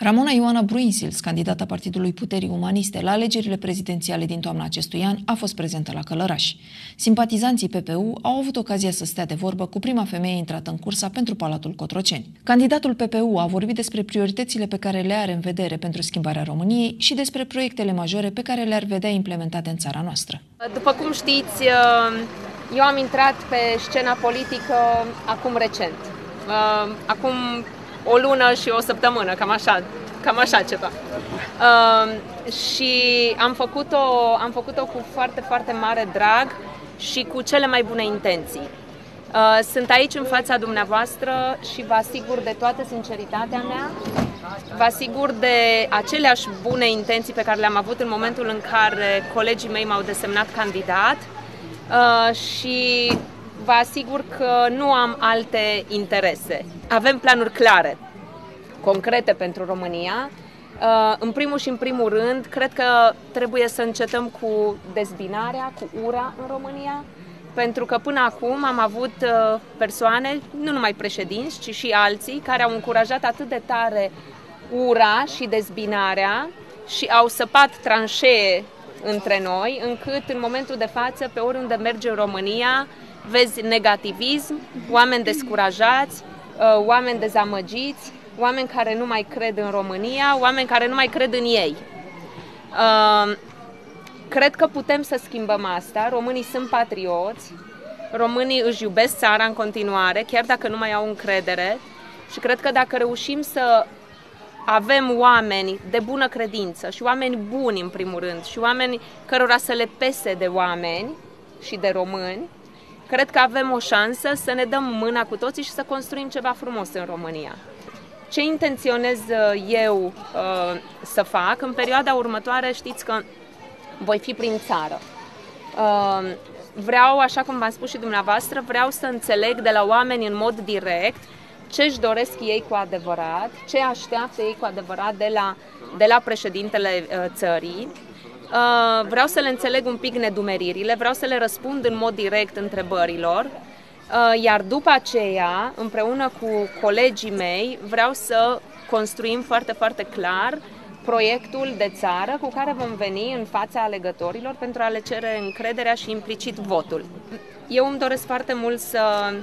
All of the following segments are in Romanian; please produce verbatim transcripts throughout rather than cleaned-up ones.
Ramona Ioana Bruinsils, candidata Partidului Puterii Umaniste la alegerile prezidențiale din toamna acestui an, a fost prezentă la Călăraș. Simpatizanții P P U au avut ocazia să stea de vorbă cu prima femeie intrată în cursa pentru Palatul Cotroceni. Candidatul P P U a vorbit despre prioritățile pe care le are în vedere pentru schimbarea României și despre proiectele majore pe care le-ar vedea implementate în țara noastră. După cum știți, eu am intrat pe scena politică acum recent, acum o lună și o săptămână, cam așa, cam așa ceva. Și am făcut-o, am făcut-o cu foarte, foarte mare drag și cu cele mai bune intenții. Sunt aici în fața dumneavoastră și vă asigur de toată sinceritatea mea, vă asigur de aceleași bune intenții pe care le-am avut în momentul în care colegii mei m-au desemnat candidat și vă asigur că nu am alte interese. Avem planuri clare, concrete pentru România. În primul și în primul rând, cred că trebuie să încetăm cu dezbinarea, cu ura în România, pentru că până acum am avut persoane, nu numai președinți, ci și alții, care au încurajat atât de tare ura și dezbinarea și au săpat tranșee între noi, încât în momentul de față, pe oriunde merge în România, vezi negativism, oameni descurajați, oameni dezamăgiți, oameni care nu mai cred în România, oameni care nu mai cred în ei. Cred că putem să schimbăm asta. Românii sunt patrioți, românii își iubesc țara în continuare, chiar dacă nu mai au încredere. Și cred că dacă reușim să avem oameni de bună credință și oameni buni în primul rând și oameni cărora să le pese de oameni și de români, cred că avem o șansă să ne dăm mâna cu toții și să construim ceva frumos în România. Ce intenționez eu uh, să fac? În perioada următoare știți că voi fi prin țară. Uh, vreau, așa cum v-am spus și dumneavoastră, vreau să înțeleg de la oameni în mod direct ce își doresc ei cu adevărat, ce așteaptă ei cu adevărat de la, de la președintele uh, țării. Uh, vreau să le înțeleg un pic nedumeririle, vreau să le răspund în mod direct întrebărilor, uh, iar după aceea, împreună cu colegii mei, vreau să construim foarte, foarte clar proiectul de țară cu care vom veni în fața alegătorilor pentru a le cere încrederea și implicit votul. Eu îmi doresc foarte mult să,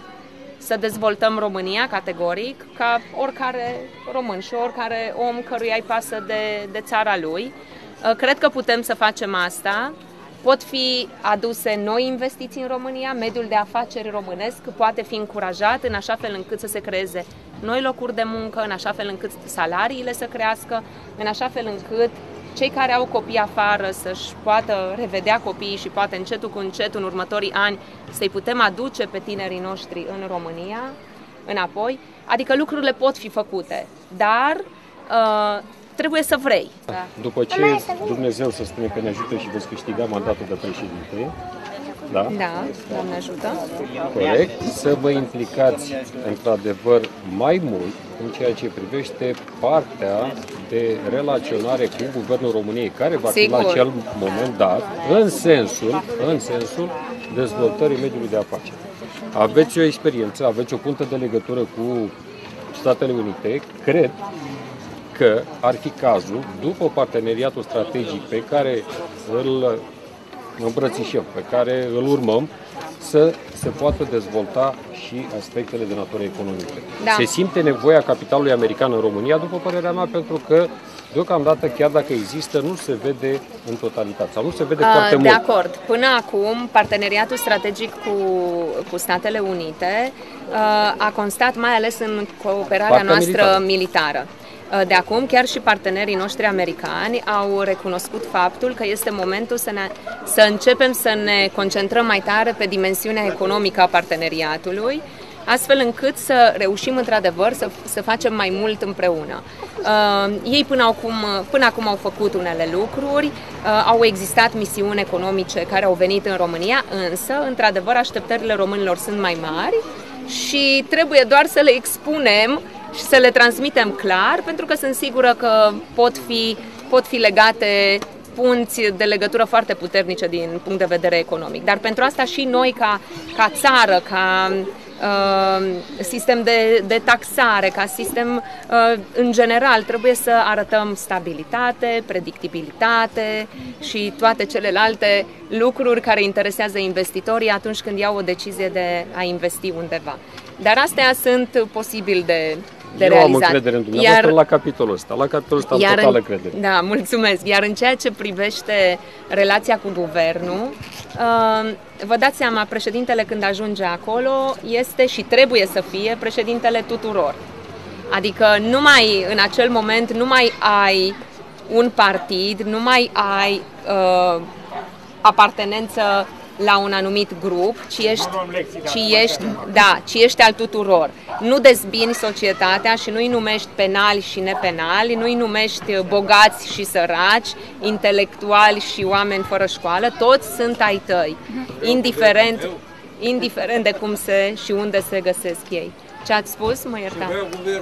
să dezvoltăm România categoric, ca oricare român și oricare om căruia îi pasă de, de țara lui. Cred că putem să facem asta. Pot fi aduse noi investiții în România, mediul de afaceri românesc poate fi încurajat în așa fel încât să se creeze noi locuri de muncă, în așa fel încât salariile să crească, în așa fel încât cei care au copii afară să-și poată revedea copiii și poate încetul cu încetul în următorii ani să-i putem aduce pe tinerii noștri în România înapoi. Adică lucrurile pot fi făcute, dar uh, trebuie să vrei. Da. După ce Dumnezeu, să spunem că ne ajută și veți câștiga mandatul de președinte, da? Da, Doamne ajută. Corect, să vă implicați într-adevăr mai mult în ceea ce privește partea de relaționare cu Guvernul României, care va fi Sigur. la acel moment dat, în sensul, în sensul dezvoltării mediului de afaceri. Aveți o experiență, aveți o puntă de legătură cu Statele Unite, cred că ar fi cazul, după parteneriatul strategic pe care îl îmbrățișăm, pe care îl urmăm, să se poată dezvolta și aspectele de natură economică. Da. Se simte nevoia capitalului american în România, după părerea mea, pentru că deocamdată, chiar dacă există, nu se vede în totalitate sau nu se vede uh, foarte de mult. De acord. Până acum, parteneriatul strategic cu, cu Statele Unite uh, a constat mai ales în cooperarea Partea noastră militară. militară. De acum, chiar și partenerii noștri americani au recunoscut faptul că este momentul să, ne, să începem să ne concentrăm mai tare pe dimensiunea economică a parteneriatului, astfel încât să reușim într-adevăr să, să facem mai mult împreună. Uh, ei până acum, până acum au făcut unele lucruri, uh, au existat misiuni economice care au venit în România, însă, într-adevăr, așteptările românilor sunt mai mari și trebuie doar să le expunem și să le transmitem clar, pentru că sunt sigură că pot fi, pot fi legate punți de legătură foarte puternice din punct de vedere economic. Dar pentru asta și noi ca, ca țară, ca sistem de, de taxare, ca sistem în general. Trebuie să arătăm stabilitate, predictibilitate și toate celelalte lucruri care interesează investitorii atunci când iau o decizie de a investi undeva. Dar astea sunt posibil de de Eu realizat. am încredere în dumneavoastră iar, la capitolul ăsta. La capitolul ăsta am totală în, credere. Da, mulțumesc. Iar în ceea ce privește relația cu guvernul, uh, vă dați seama, președintele când ajunge acolo este și trebuie să fie președintele tuturor. Adică numai în acel moment nu mai ai un partid, nu mai ai uh, apartenență la un anumit grup, ci ești, ci ești, da, ci ești al tuturor. Nu dezbini societatea și nu-i numești penali și nepenali, nu-i numești bogați și săraci, intelectuali și oameni fără școală, toți sunt ai tăi, indiferent, indiferent de cum se și unde se găsesc ei. Ce ați spus? Mă iertați.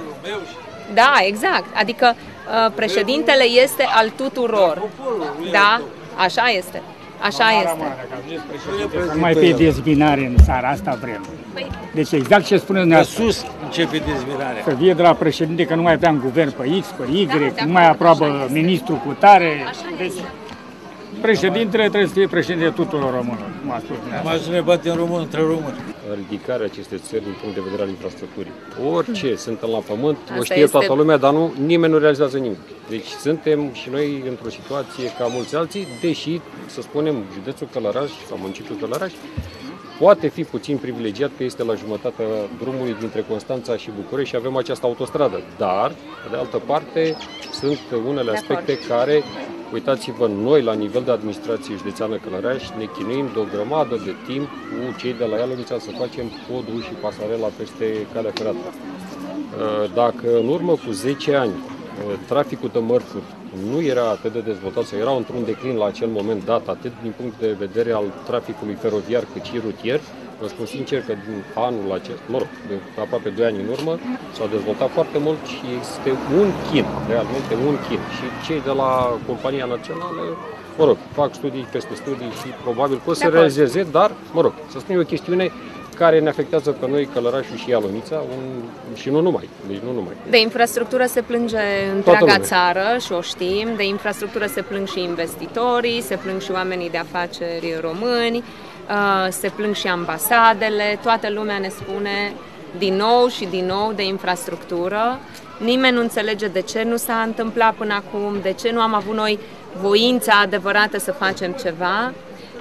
Da, exact. Adică președintele este al tuturor. Da, așa este. Așa este. Să nu mai fie dezbinare în țara asta vrem. Deci exact ce spuneți dumneavoastră. Sus începe dezbinarea. Să vie de la președinte că nu mai avea în guvern pe X, pe Y, da, nu mai aprobă ministrul cu tare. Deci președintele trebuie să fie președinte tuturor românilor. M-a spus mai să ne batem român între români. Ridicarea acestei țări din punct de vedere al infrastructurii. Orice suntem la pământ, o știe toată lumea, dar nu, nimeni nu realizează nimic. Deci suntem și noi într-o situație ca mulți alții, deși, să spunem, județul Călăraș sau municipiul Călăraș poate fi puțin privilegiat că este la jumătatea drumului dintre Constanța și București și avem această autostradă. Dar, pe de altă parte, sunt unele aspecte care, uitați-vă, noi la nivel de administrație județeană Călăraș ne chinuim de o grămadă de timp cu cei de la Ialomița să facem podul și pasarela peste calea ferată. Dacă în urmă cu zece ani traficul de mărfuri nu era atât de dezvoltat, sau era într-un declin la acel moment dat, atât din punct de vedere al traficului feroviar cât și rutier, vă spun sincer că din anul acesta, mă rog, de aproape doi ani în urmă, s-au dezvoltat foarte mult și este un chin, realmente un chin. Și cei de la compania națională, mă rog, fac studii peste studii și probabil că o să realizeze, dar, mă rog, să spun, e o chestiune care ne afectează pe noi Călărașul și Ialomița un, și nu numai, deci nu numai. De infrastructură se plânge întreaga țară și o știm, de infrastructură se plâng și investitorii, se plâng și oamenii de afaceri români, se plâng și ambasadele, toată lumea ne spune din nou și din nou de infrastructură. Nimeni nu înțelege de ce nu s-a întâmplat până acum, de ce nu am avut noi voința adevărată să facem ceva.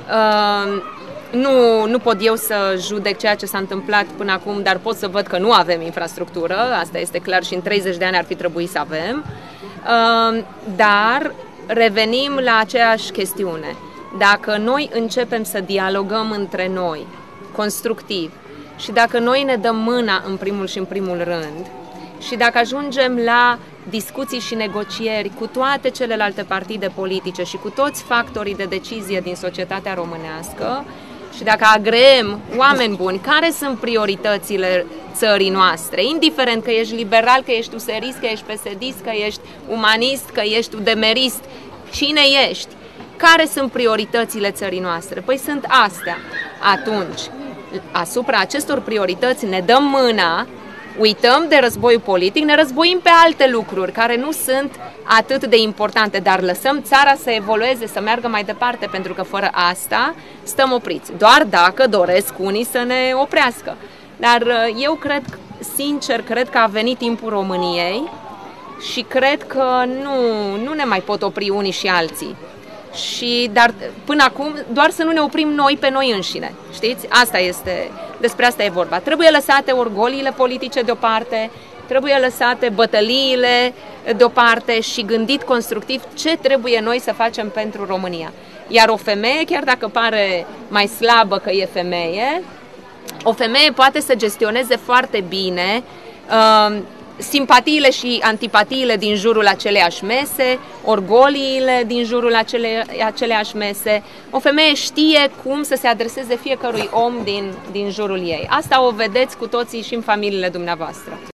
Nu, nu pot eu să judec ceea ce s-a întâmplat până acum, dar pot să văd că nu avem infrastructură, asta este clar și în treizeci de ani ar fi trebuit să avem. Dar revenim la aceeași chestiune. Dacă noi începem să dialogăm între noi, constructiv, și dacă noi ne dăm mâna în primul și în primul rând, și dacă ajungem la discuții și negocieri cu toate celelalte partide politice și cu toți factorii de decizie din societatea românească, și dacă agreem oameni buni, care sunt prioritățile țării noastre, indiferent că ești liberal, că ești userist, că ești P S D-ist, că ești umanist, că ești udemerist, cine ești? Care sunt prioritățile țării noastre? Păi sunt astea. Atunci, asupra acestor priorități ne dăm mâna, uităm de războiul politic, ne războim pe alte lucruri care nu sunt atât de importante, dar lăsăm țara să evolueze, să meargă mai departe, pentru că fără asta stăm opriți. Doar dacă doresc unii să ne oprească. Dar eu cred, sincer, cred că a venit timpul României și cred că nu, nu ne mai pot opri unii și alții. Și, dar până acum doar să nu ne oprim noi pe noi înșine, știți? Asta este, despre asta e vorba. Trebuie lăsate orgoliile politice deoparte, trebuie lăsate bătăliile deoparte și gândit constructiv ce trebuie noi să facem pentru România. Iar o femeie, chiar dacă pare mai slabă că e femeie, o femeie poate să gestioneze foarte bine uh, simpatiile și antipatiile din jurul aceleiași mese, orgoliile din jurul acele, aceleiași mese. O femeie știe cum să se adreseze fiecărui om din, din jurul ei. Asta o vedeți cu toții și în familiile dumneavoastră.